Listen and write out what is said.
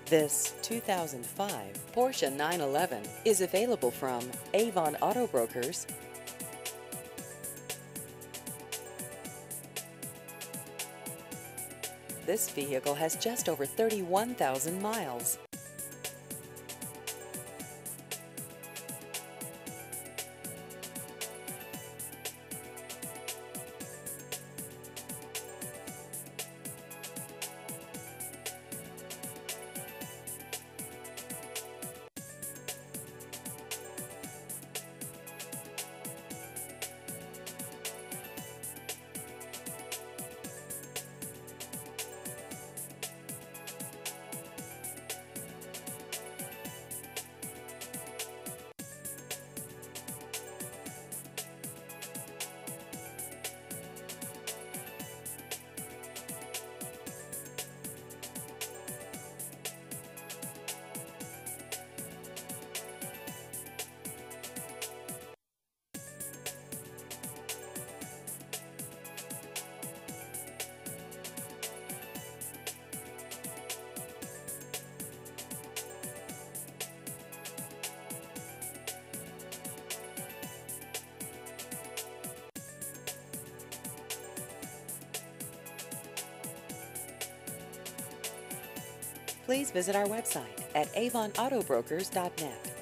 This 2005 Porsche 911 is available from Avon Auto Brokers. This vehicle has just over 31,000 miles. Please visit our website at avonautobrokers.net.